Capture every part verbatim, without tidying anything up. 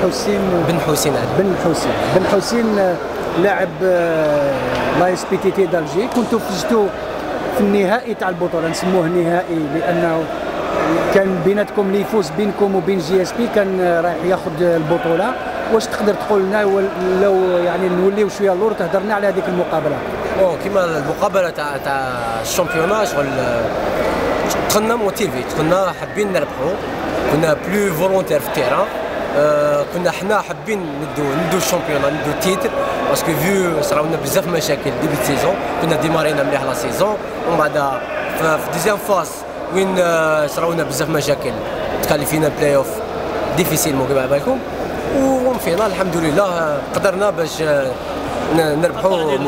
حسين بن حسين علي. بن حسين بن حسين لاعب لا اس بي تي تي دالجي. كنتوا فزتوا في النهائي تاع البطوله، نسموه نهائي لانه كان بيناتكم اللي يفوز بينكم وبين جي اس بي كان رايح ياخذ البطوله. واش تقدر تقول لنا لو يعني نوليو شويه اللور تهضرنا على هذيك المقابله؟ بون كيما المقابله تاع تاع الشامبيونا شغل دخلنا موتيفي، دخلنا حابين نربحوا، كنا بلو فولونتير في التيران. آه كنا حنا حابين ندو ندو الشامبيونا ندو التيتر باسكو فيو صراونا بزاف مشاكل ديبي سيزون، كنا ديمارينا مليح لا سيزون ومن بعد في ديزيام فاس وين صراونا بزاف مشاكل تكاليفينا بلاي اوف ديفيسيل مو كيما بالكم، وفي فينال الحمد لله قدرنا باش نربحوا.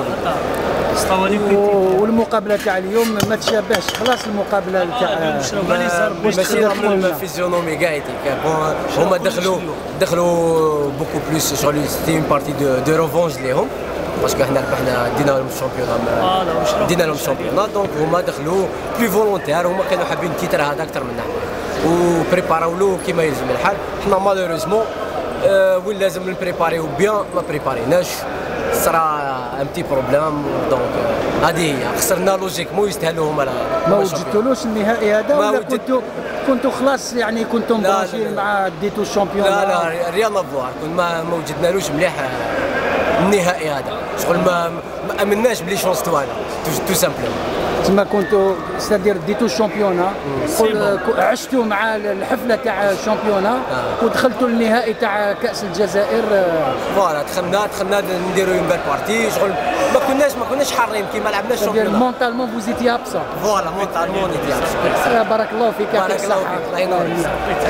والمقابله تاع اليوم ما تشابهش خلاص المقابله تاع ماشي نعملوا الفيزيونومي كاع هذيك. هما دخلوا دخلوا بوكو بلوس شغل سيتي اون بارتي دو دو ريفونج ليهم باسكو حنا ربحنا دينا لهم الشامبيونا دينا لهم الشامبيونا. دونك هما دخلوا بلو فولونتير، هما كانوا حابين التيتر هذا اكثر منا وبريباراو له كيما يلزم الحال. حنا مالوريزمون وين لازم نبريباريو بيان ما بريباريناش، صرا ان بتي بروبليم. دونك هذه هي خسرنا لوجيك مو يستاهلوا هما. ما وجدتولوش النهائي هذا ولا كنتوا كنتوا خلاص يعني كنتوا مباشرين مع ديتو الشامبيون؟ لا لا ريان افوار، ما ما وجدنالوش مليح النهائي هذا، شغل ما ما امناش بلي شونس تاعنا تو سامبلومون. تما كنتوا سادير ديتو الشامبيونا، عشتوا مع الحفله تاع الشامبيونا ودخلتوا النهائي تاع كاس الجزائر. فوالا دخلنا دخلنا نديروا اون بال بارتي، شغل ما كناش ما كناش حارين كيما لعبنا الشامبيونا. مونتالمون فوزيتي ابسون. فوالا مونتالمون. بارك الله فيك، يعطيك الصحه. الله ينور.